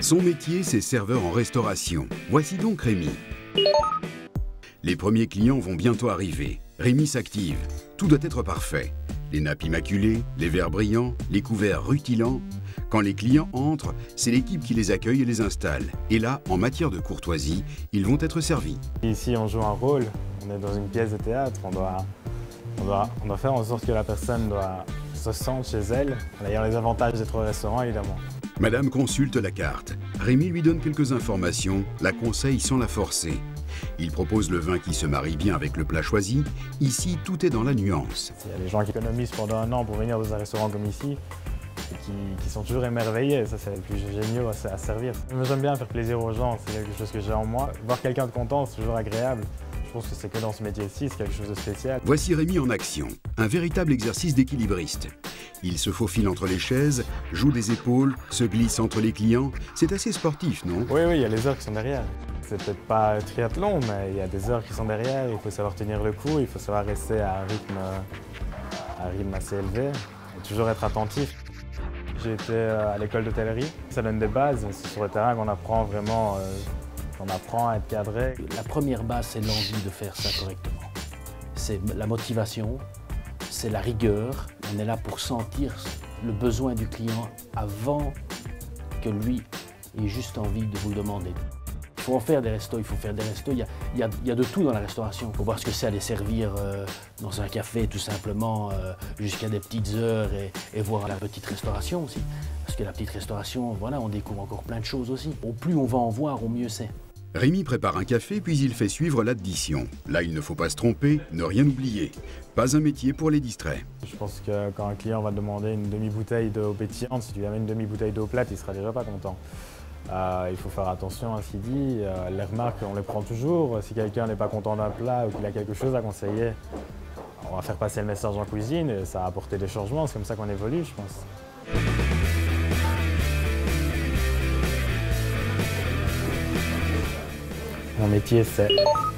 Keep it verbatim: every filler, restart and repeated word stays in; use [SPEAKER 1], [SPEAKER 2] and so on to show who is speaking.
[SPEAKER 1] Son métier, c'est serveur en restauration. Voici donc Rémi. Les premiers clients vont bientôt arriver. Rémi s'active. Tout doit être parfait. Les nappes immaculées, les verres brillants, les couverts rutilants. Quand les clients entrent, c'est l'équipe qui les accueille et les installe. Et là, en matière de courtoisie, ils vont être servis.
[SPEAKER 2] Ici, on joue un rôle. On est dans une pièce de théâtre. On doit, on doit, on doit faire en sorte que la personne doit se sente chez elle, en ayant les avantages d'être au restaurant, évidemment.
[SPEAKER 1] Madame consulte la carte. Rémi lui donne quelques informations, la conseille sans la forcer. Il propose le vin qui se marie bien avec le plat choisi. Ici, tout est dans la nuance.
[SPEAKER 2] Il y a des gens qui économisent pendant un an pour venir dans un restaurant comme ici et qui, qui sont toujours émerveillés. Ça, c'est le plus génial à servir. J'aime bien faire plaisir aux gens, c'est quelque chose que j'ai en moi. Voir quelqu'un de content, c'est toujours agréable. Je pense que c'est que dans ce métier-ci, c'est quelque chose de spécial.
[SPEAKER 1] Voici Rémi en action, un véritable exercice d'équilibriste. Il se faufile entre les chaises, joue des épaules, se glisse entre les clients. C'est assez sportif, non?
[SPEAKER 2] Oui, oui, il y a les heures qui sont derrière. C'est peut-être pas un triathlon, mais il y a des heures qui sont derrière. Il faut savoir tenir le coup, il faut savoir rester à un rythme, à un rythme assez élevé et toujours être attentif. J'ai été à l'école d'hôtellerie. Ça donne des bases, c'est sur le terrain qu'on apprend vraiment, euh, qu'on apprend à être cadré.
[SPEAKER 3] La première base, c'est l'envie de faire ça correctement. C'est la motivation, c'est la rigueur. On est là pour sentir le besoin du client avant que lui ait juste envie de vous le demander. Il faut en faire des restos, il faut faire des restos. Il y a, il y a, il y a de tout dans la restauration. Il faut voir ce que c'est aller servir euh, dans un café tout simplement euh, jusqu'à des petites heures et, et voir la petite restauration aussi. Parce que la petite restauration, voilà, on découvre encore plein de choses aussi. Au plus on va en voir, au mieux c'est.
[SPEAKER 1] Rémi prépare un café puis il fait suivre l'addition. Là, il ne faut pas se tromper, ne rien oublier. Pas un métier pour les distraits.
[SPEAKER 2] Je pense que quand un client va demander une demi-bouteille d'eau pétillante, si tu lui amènes une demi-bouteille d'eau plate, il sera déjà pas content. Euh, il faut faire attention à ce qu'il dit. Euh, les remarques, on les prend toujours. Si quelqu'un n'est pas content d'un plat ou qu'il a quelque chose à conseiller, on va faire passer le message en cuisine et ça a apporté des changements. C'est comme ça qu'on évolue, je pense. Mon métier, c'est